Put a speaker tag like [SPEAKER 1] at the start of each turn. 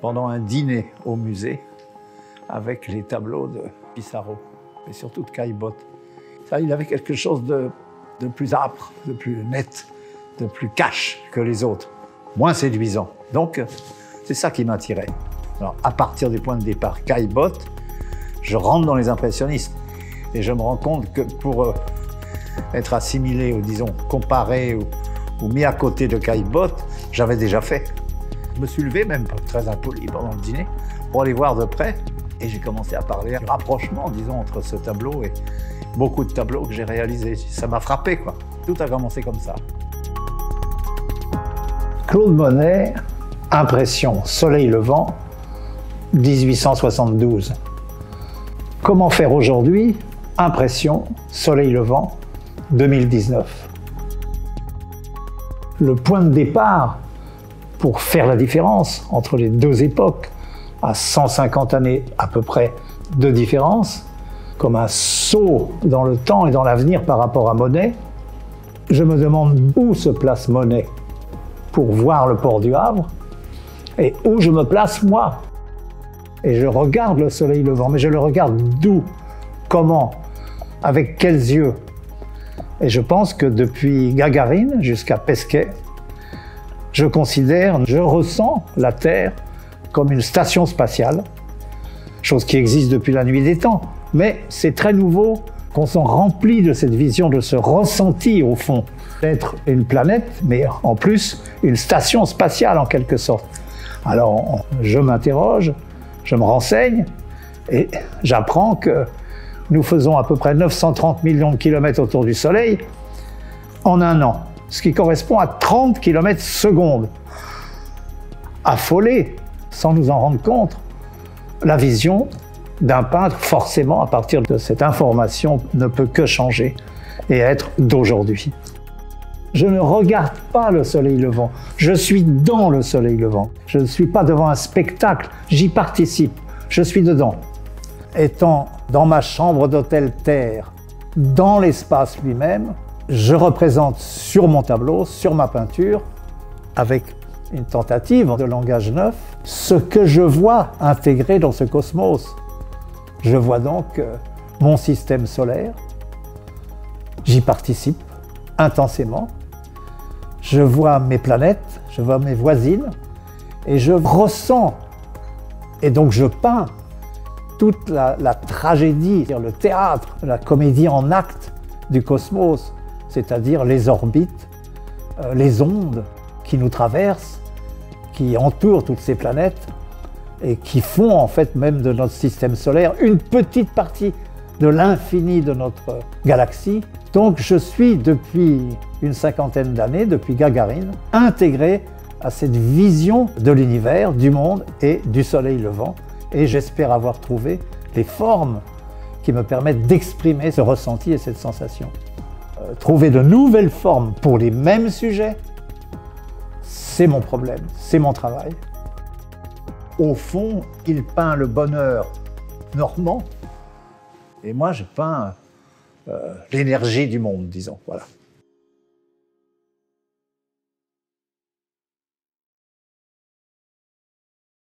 [SPEAKER 1] pendant un dîner au musée avec les tableaux de Pissarro et surtout de Caillebotte. Ça, il avait quelque chose de plus âpre, de plus net, de plus cash que les autres, moins séduisant. Donc, c'est ça qui m'attirait. Alors, à partir du point de départ Caillebotte, je rentre dans les impressionnistes et je me rends compte que pour être assimilé ou disons comparé ou mis à côté de Caillebotte, j'avais déjà fait. Je me suis levé, même très impoli pendant le dîner, pour aller voir de près et j'ai commencé à parler du rapprochement, disons, entre ce tableau et beaucoup de tableaux que j'ai réalisés. Ça m'a frappé, quoi. Tout a commencé comme ça.
[SPEAKER 2] Claude Monet, impression, soleil levant, 1872. Comment faire aujourd'hui, impression, soleil levant, 2019. Le point de départ pour faire la différence entre les deux époques, à 150 années à peu près de différence, comme un saut dans le temps et dans l'avenir par rapport à Monet, je me demande où se place Monet pour voir le port du Havre et où je me place moi. Et je regarde le soleil levant, mais je le regarde d'où, comment, avec quels yeux. Et je pense que depuis Gagarine jusqu'à Pesquet, je ressens la Terre comme une station spatiale, chose qui existe depuis la nuit des temps. Mais c'est très nouveau qu'on s'en remplit de cette vision, de ce ressenti au fond, d'être une planète, mais en plus une station spatiale en quelque sorte. Alors je m'interroge, je me renseigne et j'apprends que nous faisons à peu près 930 millions de kilomètres autour du Soleil en un an, ce qui correspond à 30 km secondes. Affolé, sans nous en rendre compte, la vision d'un peintre, forcément, à partir de cette information, ne peut que changer et être d'aujourd'hui. Je ne regarde pas le soleil levant, je suis dans le soleil levant. Je ne suis pas devant un spectacle, j'y participe, je suis dedans. Étant dans ma chambre d'hôtel Terre, dans l'espace lui-même, je représente sur mon tableau, sur ma peinture, avec une tentative de langage neuf, ce que je vois intégré dans ce cosmos. Je vois donc mon système solaire, j'y participe intensément, je vois mes planètes, je vois mes voisines, et je ressens, et donc je peins toute la tragédie, le théâtre, la comédie en acte du cosmos, c'est-à-dire les orbites, les ondes qui nous traversent, qui entourent toutes ces planètes et qui font en fait même de notre système solaire une petite partie de l'infini de notre galaxie. Donc je suis depuis une cinquantaine d'années, depuis Gagarine, intégré à cette vision de l'univers, du monde et du soleil levant. Et j'espère avoir trouvé les formes qui me permettent d'exprimer ce ressenti et cette sensation. Trouver de nouvelles formes pour les mêmes sujets, c'est mon problème, c'est mon travail. Au fond, il peint le bonheur normand, et moi je peins l'énergie du monde, disons, voilà.